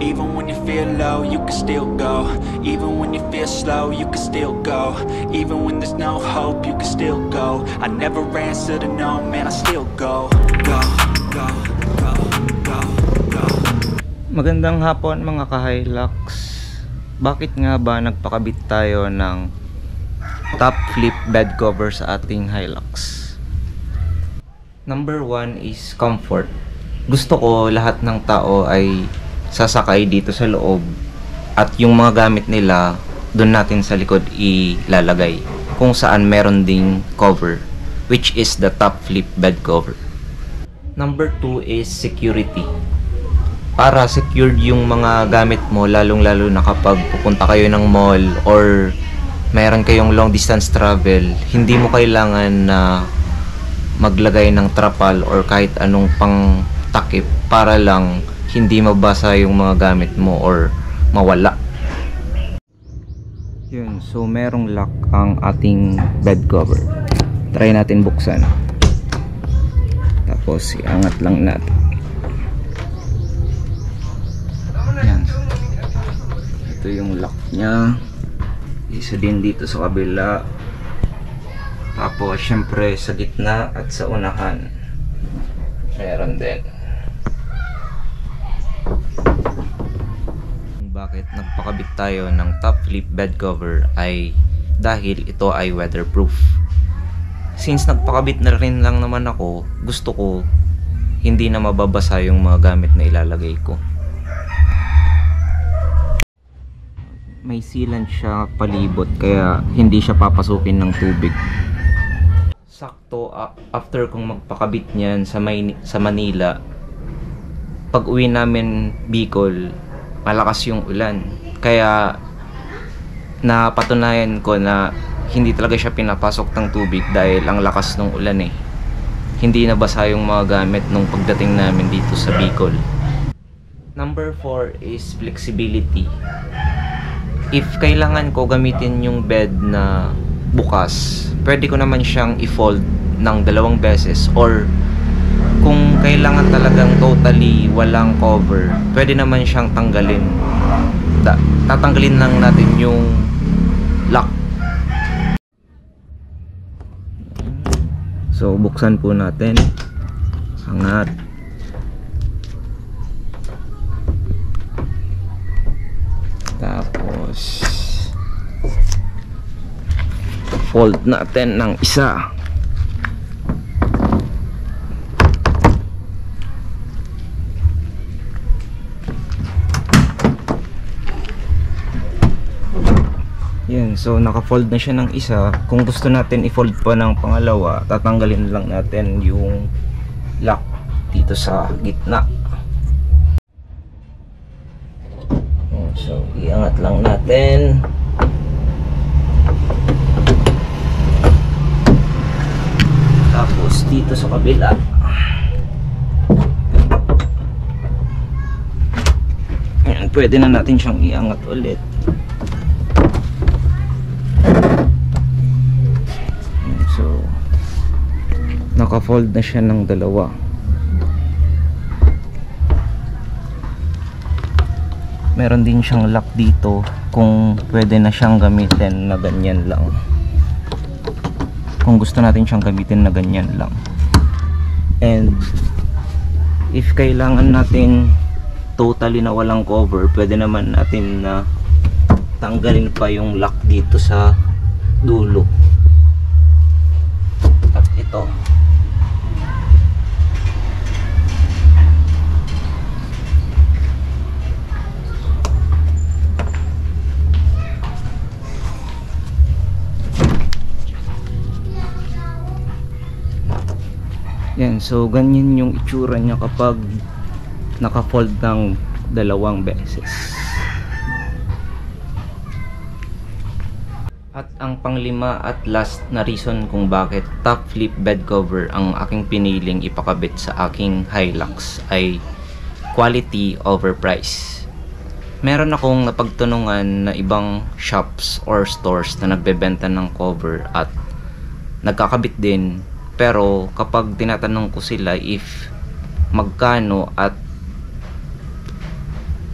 Even when you feel low, you can still go. Even when you feel slow, you can still go. Even when there's no hope, you can still go. I never answer to no, man, I still go. Go, go, go, go, go. Magandang hapon mga ka-Hilux. Bakit nga ba nagpakabit tayo ng top flip bed cover sa ating Hilux? Number 1 is comfort. Gusto ko lahat ng tao ay sasakay dito sa loob at yung mga gamit nila doon natin sa likod ilalagay, kung saan meron ding cover, which is the top flip bed cover. Number 2 is security. Para secured yung mga gamit mo, lalong-lalo na kapag pupunta kayo ng mall or meron kayong long distance travel, hindi mo kailangan na maglagay ng trapal or kahit anong pang takip para lang hindi mabasa yung mga gamit mo or mawala. Yun, so merong lock ang ating bed cover. Try natin buksan. Tapos iangat lang natin. Yan. Ito yung lock nya. Isa din dito sa kabila. Tapos syempre sa gitna at sa unahan meron din. Bakit nagpakabit tayo ng top flip bed cover ay dahil ito ay weatherproof. Since nagpakabit na rin lang naman ako, gusto ko hindi na mababasa yung mga gamit na ilalagay ko. May sealant siya palibot kaya hindi siya papasukin ng tubig. Sakto after kong magpakabit niyan sa Manila, pag uwi namin Bicol, malakas yung ulan. Kaya napatunayan ko na hindi talaga siya pinapasok ng tubig dahil ang lakas ng ulan eh. Hindi nabasa yung mga gamit nung pagdating namin dito sa Bicol. Number 4 is flexibility. If kailangan ko gamitin yung bed na bukas, pwede ko naman siyang i-fold ng 2 beses, or kung kailangan talagang totally walang cover, pwede naman siyang tanggalin. Tatanggalin lang natin yung lock. So buksan po natin. Angat. Tapos fold natin ng isa. Yan, so naka-fold na siya ng isa. Kung gusto natin i-fold pa ng pangalawa, tatanggalin lang natin yung lock dito sa gitna. So iangat lang natin. Tapos dito sa kabila, ayan, pwede na natin siyang iangat ulit. So naka-fold na siya ng 2. Meron din siyang lock dito kung pwede na siyang gamitin na ganyan lang. Kung gusto natin siyang gamitin na ganyan lang. And if kailangan natin totally na walang cover, pwede naman natin na tanggalin pa yung lock dito sa dulo. At ito, yan, so ganyan yung itsura niya kapag naka-fold ng 2 beses. At ang panglima at last na reason kung bakit top flip bed cover ang aking piniling ipakabit sa aking Hilux ay quality over price. Meron akong napagtanungan na ibang shops or stores na nagbebenta ng cover at nagkakabit din. Pero kapag tinatanong ko sila if magkano at